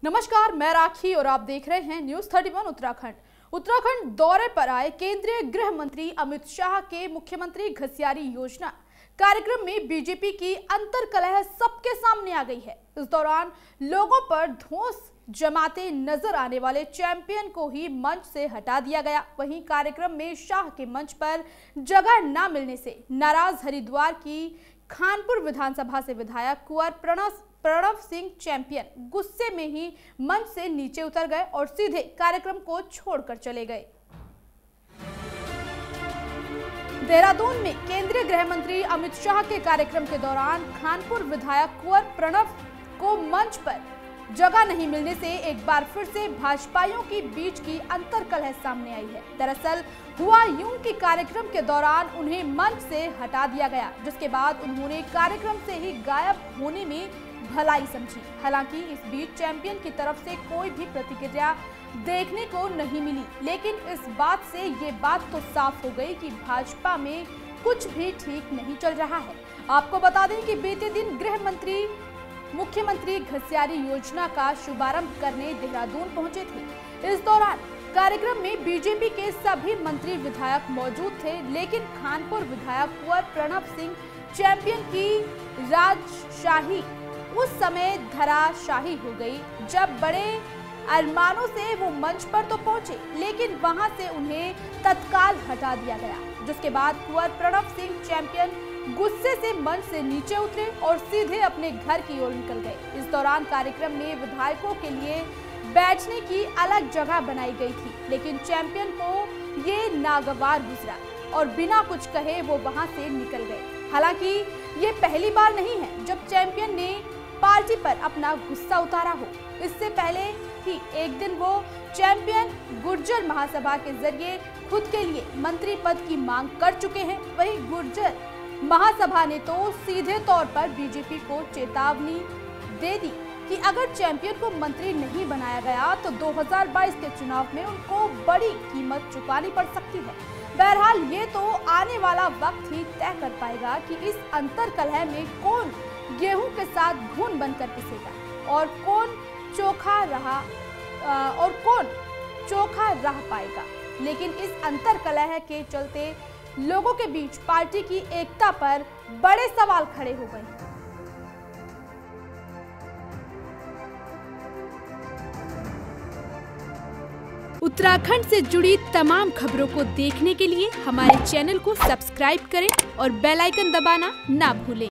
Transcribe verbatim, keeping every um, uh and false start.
नमस्कार, मैं राखी और आप देख रहे हैं news thirty one Uttarakhand. Uttarakhand दौरे पर आए केंद्रीय गृह मंत्री अमित शाह के मुख्यमंत्री घसियारी योजना कार्यक्रम में बीजेपी की अंतर्कलह सबके सामने आ गई है। इस दौरान लोगों पर धौंस जमाते नजर आने वाले चैंपियन को ही मंच से हटा दिया गया। वहीं कार्यक्रम में शाह के मंच पर जगह न मिलने से नाराज हरिद्वार की खानपुर विधानसभा से विधायक कुंवर प्रणव प्रणव सिंह चैंपियन गुस्से में ही मंच से नीचे उतर गए और सीधे कार्यक्रम को छोड़कर चले गए। देहरादून में केंद्रीय गृह मंत्री अमित शाह के कार्यक्रम के दौरान खानपुर विधायक कुंवर प्रणव को मंच पर जगह नहीं मिलने से एक बार फिर से भाजपाइयों के बीच की अंतर्कलह सामने आई है। दरअसल हुआ यूं कि कार्यक्रम के दौरान उन्हें मंच से हटा दिया गया, जिसके बाद उन्होंने कार्यक्रम से ही गायब होने में भलाई समझी। हालांकि इस बीच चैंपियन की तरफ से कोई भी प्रतिक्रिया देखने को नहीं मिली, लेकिन इस बात से ये बात तो साफ हो गई कि भाजपा में कुछ भी ठीक नहीं चल रहा है। आपको बता दें कि बीते दिन गृह मंत्री मुख्यमंत्री घसियारी योजना का शुभारंभ करने देहरादून पहुंचे थे। इस दौरान कार्यक्रम में बीजेपी के सभी मंत्री विधायक मौजूद थे, लेकिन खानपुर विधायक कुंवर प्रणव सिंह चैंपियन की राजशाही उस समय धराशाही हो गई, जब बड़े अरमानों से वो मंच पर तो पहुंचे, लेकिन वहां से उन्हें तत्काल हटा दिया गया। जिसके बाद कुंवर प्रणव सिंह चैंपियन गुस्से से मंच से नीचे उतरे और सीधे अपने घर की ओर निकल गए। इस दौरान कार्यक्रम में विधायकों के लिए बैठने की अलग जगह बनाई गई थी, लेकिन चैंपियन को ये नागवार गुजरा और बिना कुछ कहे वो वहां से निकल गए। हालांकि ये पहली बार नहीं है जब चैंपियन ने पार्टी पर अपना गुस्सा उतारा हो। इससे पहले ही एक दिन वो चैंपियन गुर्जर महासभा के जरिए खुद के लिए मंत्री पद की मांग कर चुके हैं। वहीं गुर्जर महासभा ने तो सीधे तौर पर बीजेपी को चेतावनी दे दी कि अगर चैंपियन को मंत्री नहीं बनाया गया तो दो हज़ार बाईस के चुनाव में उनको बड़ी कीमत चुकानी पड़ सकती है। बहरहाल ये तो आने वाला वक्त ही तय कर पाएगा कि इस अंतर्कलह में कौन गेहूं के साथ घुन बनकर पिसेगा और कौन चोखा रहा और कौन चोखा रह पाएगा। लेकिन इस अंतर्कलह के चलते लोगों के बीच पार्टी की एकता पर बड़े सवाल खड़े हो गए हैं। उत्तराखंड से जुड़ी तमाम खबरों को देखने के लिए हमारे चैनल को सब्सक्राइब करें और बेल आइकन दबाना ना भूलें।